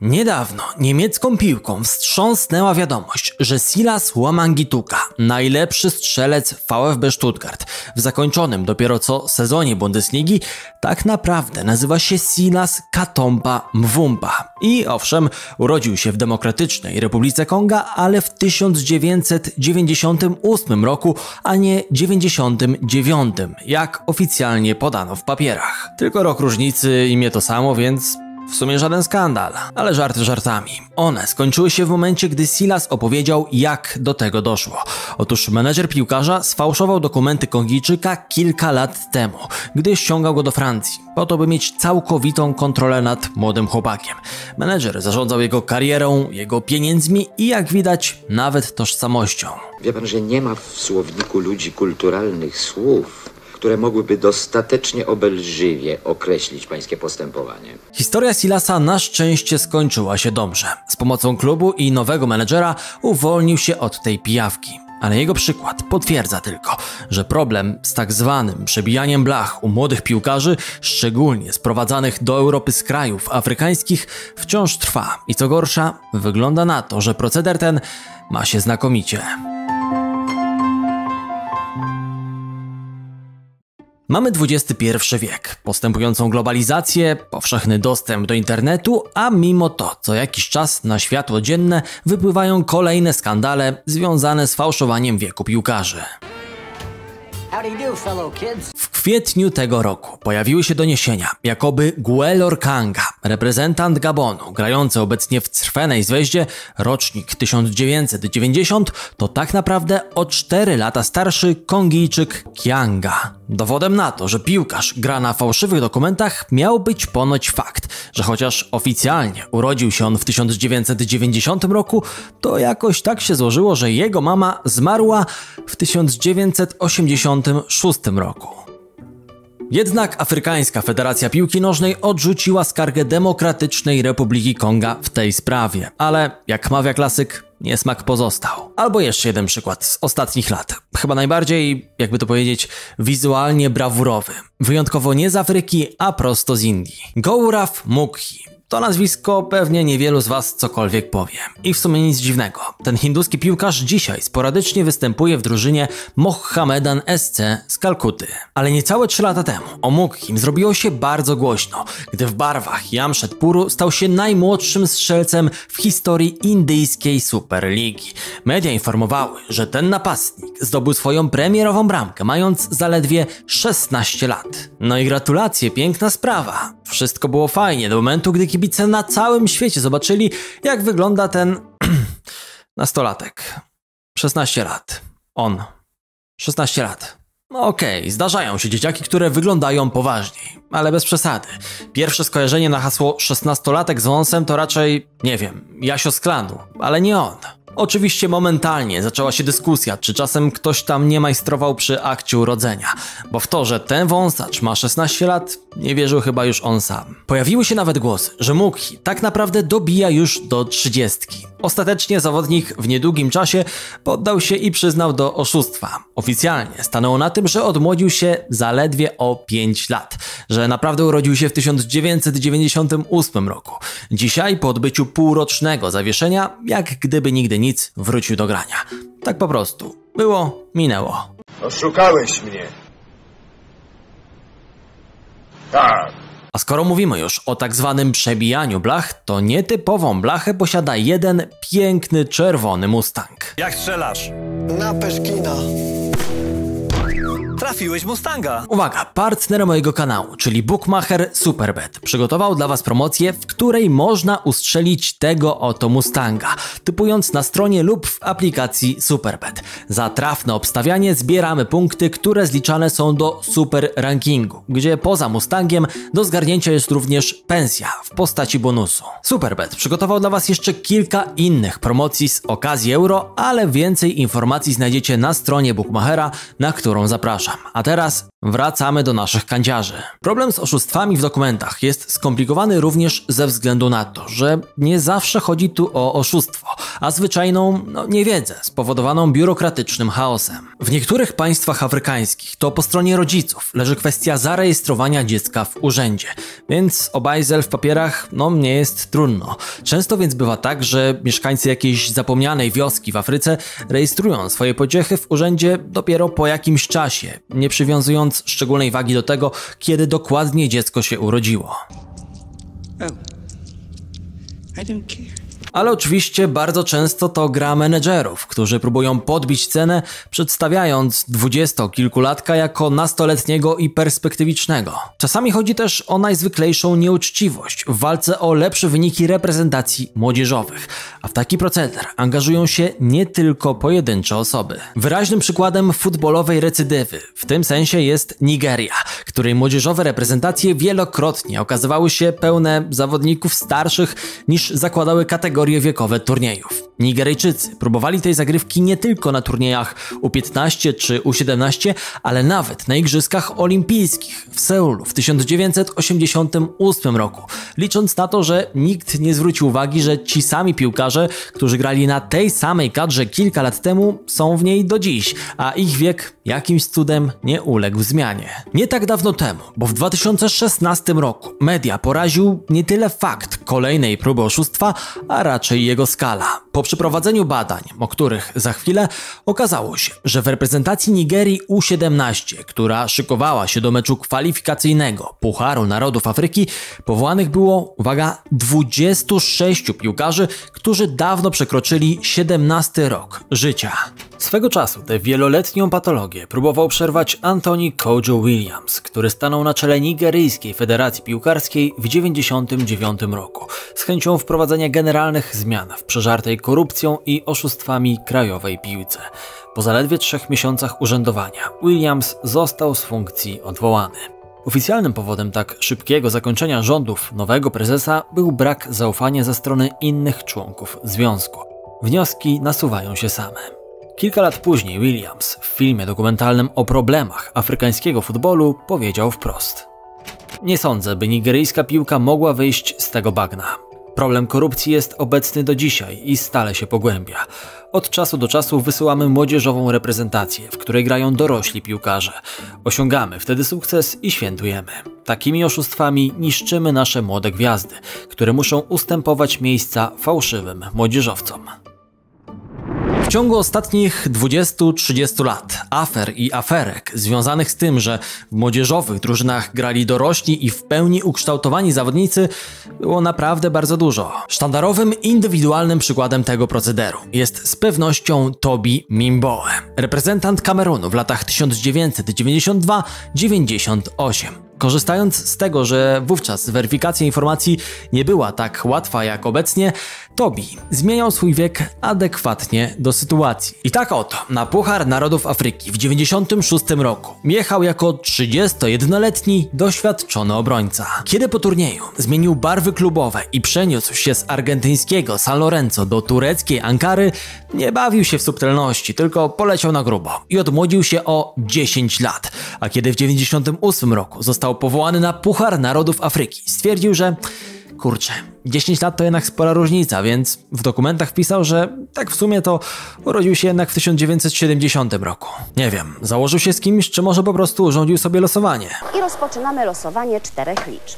Niedawno niemiecką piłką wstrząsnęła wiadomość, że Silas Wamangituka, najlepszy strzelec VfB Stuttgart w zakończonym dopiero co sezonie Bundesligi, tak naprawdę nazywa się Silas Katomba Mvumba. I owszem, urodził się w Demokratycznej Republice Konga, ale w 1998 roku, a nie 99, jak oficjalnie podano w papierach. Tylko rok różnicy, imię to samo, więc w sumie żaden skandal, ale żarty żartami. One skończyły się w momencie, gdy Silas opowiedział, jak do tego doszło. Otóż menedżer piłkarza sfałszował dokumenty Kongijczyka kilka lat temu, gdy ściągał go do Francji, po to by mieć całkowitą kontrolę nad młodym chłopakiem. Menedżer zarządzał jego karierą, jego pieniędzmi i jak widać nawet tożsamością. Wie pan, że nie ma w słowniku ludzi kulturalnych słów, które mogłyby dostatecznie obelżywie określić pańskie postępowanie. Historia Silasa na szczęście skończyła się dobrze. Z pomocą klubu i nowego menedżera uwolnił się od tej pijawki. Ale jego przykład potwierdza tylko, że problem z tak zwanym przebijaniem blach u młodych piłkarzy, szczególnie sprowadzanych do Europy z krajów afrykańskich, wciąż trwa. I co gorsza, wygląda na to, że proceder ten ma się znakomicie. Mamy XXI wiek, postępującą globalizację, powszechny dostęp do internetu, a mimo to co jakiś czas na światło dzienne wypływają kolejne skandale związane z fałszowaniem wieku piłkarzy. W kwietniu tego roku pojawiły się doniesienia, jakoby Guelor Kanga, reprezentant Gabonu, grający obecnie w Crvenej Zvezdzie, rocznik 1990, to tak naprawdę o 4 lata starszy Kongijczyk Kianga. Dowodem na to, że piłkarz gra na fałszywych dokumentach, miał być ponoć fakt, że chociaż oficjalnie urodził się on w 1990 roku, to jakoś tak się złożyło, że jego mama zmarła w 1986 roku. Jednak Afrykańska Federacja Piłki Nożnej odrzuciła skargę Demokratycznej Republiki Konga w tej sprawie, ale jak mawia klasyk, niesmak pozostał. Albo jeszcze jeden przykład z ostatnich lat, chyba najbardziej, jakby to powiedzieć, wizualnie brawurowy. Wyjątkowo nie z Afryki, a prosto z Indii. Gaurav Mukhi. To nazwisko pewnie niewielu z was cokolwiek powie. I w sumie nic dziwnego. Ten hinduski piłkarz dzisiaj sporadycznie występuje w drużynie Mohammedan SC z Kalkuty. Ale niecałe 3 lata temu o Mukhim zrobiło się bardzo głośno, gdy w barwach Jamshedpuru stał się najmłodszym strzelcem w historii indyjskiej Superligi. Media informowały, że ten napastnik zdobył swoją premierową bramkę, mając zaledwie 16 lat. No i gratulacje, piękna sprawa. Wszystko było fajnie do momentu, gdy kibice na całym świecie zobaczyli, jak wygląda ten nastolatek. 16 lat. On. 16 lat. No okej, zdarzają się dzieciaki, które wyglądają poważniej, ale bez przesady. Pierwsze skojarzenie na hasło 16-latek z wąsem to raczej, nie wiem, Jasio z klanu, ale nie on. Oczywiście momentalnie zaczęła się dyskusja, czy czasem ktoś tam nie majstrował przy akcie urodzenia, bo w to, że ten wąsacz ma 16 lat, nie wierzył chyba już on sam. Pojawiły się nawet głosy, że Mukhi tak naprawdę dobija już do 30. Ostatecznie zawodnik w niedługim czasie poddał się i przyznał do oszustwa. Oficjalnie stanęło na tym, że odmłodził się zaledwie o 5 lat, że naprawdę urodził się w 1998 roku. Dzisiaj po odbyciu półrocznego zawieszenia, jak gdyby nigdy nic, wrócił do grania. Tak po prostu. Było, minęło. Oszukałeś mnie. Tak. A skoro mówimy już o tak zwanym przebijaniu blach, to nietypową blachę posiada jeden piękny czerwony Mustang. Jak strzelasz? Na Peszkina. Trafiłeś Mustanga. Uwaga, partner mojego kanału, czyli Bookmacher Superbet, przygotował dla was promocję, w której można ustrzelić tego oto Mustanga, typując na stronie lub w aplikacji Superbet. Za trafne obstawianie zbieramy punkty, które zliczane są do super rankingu, gdzie poza Mustangiem do zgarnięcia jest również pensja w postaci bonusu. Superbet przygotował dla was jeszcze kilka innych promocji z okazji Euro, ale więcej informacji znajdziecie na stronie Bookmachera, na którą zapraszam. A teraz wracamy do naszych kanciarzy. Problem z oszustwami w dokumentach jest skomplikowany również ze względu na to, że nie zawsze chodzi tu o oszustwo, a zwyczajną niewiedzę spowodowaną biurokratycznym chaosem. W niektórych państwach afrykańskich to po stronie rodziców leży kwestia zarejestrowania dziecka w urzędzie, więc o bajzel w papierach nie jest trudno. Często więc bywa tak, że mieszkańcy jakiejś zapomnianej wioski w Afryce rejestrują swoje pociechy w urzędzie dopiero po jakimś czasie, nie przywiązując szczególnej wagi do tego, kiedy dokładnie dziecko się urodziło. I don't care. Ale oczywiście bardzo często to gra menedżerów, którzy próbują podbić cenę, przedstawiając dwudziestokilkulatka jako nastoletniego i perspektywicznego. Czasami chodzi też o najzwyklejszą nieuczciwość w walce o lepsze wyniki reprezentacji młodzieżowych, a w taki proceder angażują się nie tylko pojedyncze osoby. Wyraźnym przykładem futbolowej recydywy w tym sensie jest Nigeria, której młodzieżowe reprezentacje wielokrotnie okazywały się pełne zawodników starszych niż zakładały kategorie wiekowe turniejów. Nigeryjczycy próbowali tej zagrywki nie tylko na turniejach U15 czy U17, ale nawet na Igrzyskach Olimpijskich w Seulu w 1988 roku, licząc na to, że nikt nie zwrócił uwagi, że ci sami piłkarze, którzy grali na tej samej kadrze kilka lat temu, są w niej do dziś, a ich wiek jakimś cudem nie uległ zmianie. Nie tak dawno temu, bo w 2016 roku media poraził nie tyle fakt kolejnej próby oszustwa, a raczej jego skala. Po przeprowadzeniu badań, o których za chwilę, okazało się, że w reprezentacji Nigerii U17, która szykowała się do meczu kwalifikacyjnego Pucharu Narodów Afryki, powołanych było, uwaga, 26 piłkarzy, którzy dawno przekroczyli 17 rok życia. Swego czasu tę wieloletnią patologię próbował przerwać Anthony Kojo Williams, który stanął na czele Nigeryjskiej Federacji Piłkarskiej w 1999 roku z chęcią wprowadzenia generalnych zmian w przeżartej korupcją i oszustwami krajowej piłce. Po zaledwie 3 miesiącach urzędowania Williams został z funkcji odwołany. Oficjalnym powodem tak szybkiego zakończenia rządów nowego prezesa był brak zaufania ze strony innych członków związku. Wnioski nasuwają się same. Kilka lat później Williams w filmie dokumentalnym o problemach afrykańskiego futbolu powiedział wprost: nie sądzę, by nigeryjska piłka mogła wyjść z tego bagna. Problem korupcji jest obecny do dzisiaj i stale się pogłębia. Od czasu do czasu wysyłamy młodzieżową reprezentację, w której grają dorośli piłkarze. Osiągamy wtedy sukces i świętujemy. Takimi oszustwami niszczymy nasze młode gwiazdy, które muszą ustępować miejsca fałszywym młodzieżowcom. W ciągu ostatnich 20-30 lat afer i aferek związanych z tym, że w młodzieżowych drużynach grali dorośli i w pełni ukształtowani zawodnicy, było naprawdę bardzo dużo. Sztandarowym, indywidualnym przykładem tego procederu jest z pewnością Toby Mimboe, reprezentant Kamerunu w latach 1992-98. Korzystając z tego, że wówczas weryfikacja informacji nie była tak łatwa jak obecnie, Toby zmieniał swój wiek adekwatnie do sytuacji. I tak oto na Puchar Narodów Afryki w 1996 roku jechał jako 31-letni doświadczony obrońca. Kiedy po turnieju zmienił barwy klubowe i przeniósł się z argentyńskiego San Lorenzo do tureckiej Ankary, nie bawił się w subtelności, tylko poleciał na grubo i odmłodził się o 10 lat. A kiedy w 1998 roku został powołany na Puchar Narodów Afryki, stwierdził, że kurczę, 10 lat to jednak spora różnica, więc w dokumentach wpisał, że tak w sumie to urodził się jednak w 1970 roku. Nie wiem, założył się z kimś, czy może po prostu urządził sobie losowanie. I rozpoczynamy losowanie 4 liczb.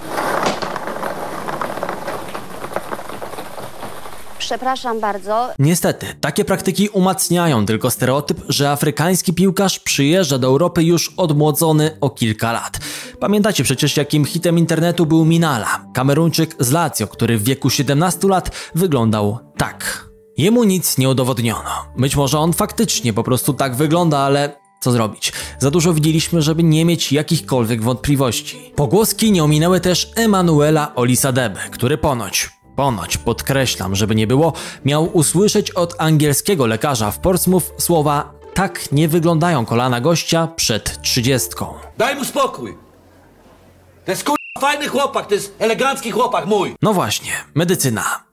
Przepraszam bardzo. Niestety, takie praktyki umacniają tylko stereotyp, że afrykański piłkarz przyjeżdża do Europy już odmłodzony o kilka lat. Pamiętacie przecież, jakim hitem internetu był Minala, Kameruńczyk z Lazio, który w wieku 17 lat wyglądał tak. Jemu nic nie udowodniono. Być może on faktycznie po prostu tak wygląda, ale co zrobić? Za dużo widzieliśmy, żeby nie mieć jakichkolwiek wątpliwości. Pogłoski nie ominęły też Emanuela Olisadebe, który ponoć, podkreślam, żeby nie było, miał usłyszeć od angielskiego lekarza w Portsmouth słowa: tak nie wyglądają kolana gościa przed 30. Daj mu spokój! To jest fajny chłopak, to jest elegancki chłopak mój! No właśnie, medycyna.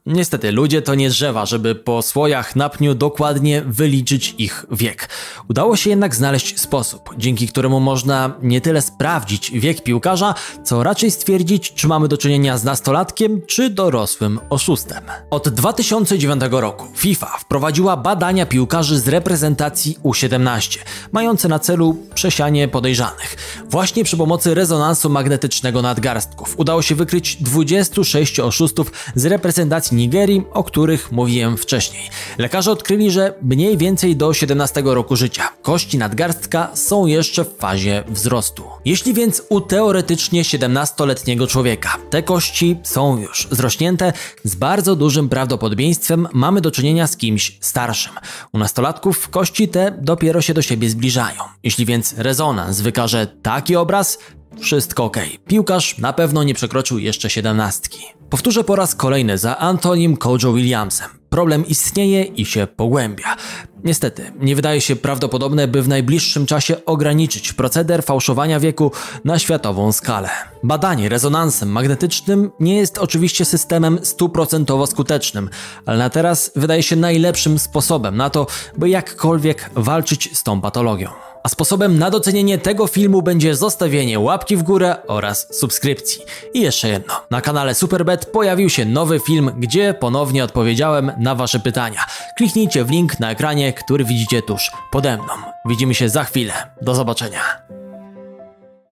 Niestety, ludzie to nie drzewa, żeby po słojach na pniu dokładnie wyliczyć ich wiek. Udało się jednak znaleźć sposób, dzięki któremu można nie tyle sprawdzić wiek piłkarza, co raczej stwierdzić, czy mamy do czynienia z nastolatkiem, czy dorosłym oszustem. Od 2009 roku FIFA wprowadziła badania piłkarzy z reprezentacji U17, mające na celu przesianie podejrzanych. Właśnie przy pomocy rezonansu magnetycznego nadgarstków udało się wykryć 26 oszustów z reprezentacji Nigerii, o których mówiłem wcześniej. Lekarze odkryli, że mniej więcej do 17 roku życia kości nadgarstka są jeszcze w fazie wzrostu. Jeśli więc u teoretycznie 17-letniego człowieka te kości są już zrośnięte, z bardzo dużym prawdopodobieństwem mamy do czynienia z kimś starszym. U nastolatków kości te dopiero się do siebie zbliżają. Jeśli więc rezonans wykaże taki obraz, wszystko ok. Piłkarz na pewno nie przekroczył jeszcze 17. Powtórzę po raz kolejny za Antonim Kojo Williamsem. Problem istnieje i się pogłębia. Niestety, nie wydaje się prawdopodobne, by w najbliższym czasie ograniczyć proceder fałszowania wieku na światową skalę. Badanie rezonansem magnetycznym nie jest oczywiście systemem 100% skutecznym, ale na teraz wydaje się najlepszym sposobem na to, by jakkolwiek walczyć z tą patologią. A sposobem na docenienie tego filmu będzie zostawienie łapki w górę oraz subskrypcji. I jeszcze jedno. Na kanale Superbet pojawił się nowy film, gdzie ponownie odpowiedziałem na wasze pytania. Kliknijcie w link na ekranie, który widzicie tuż pode mną. Widzimy się za chwilę. Do zobaczenia.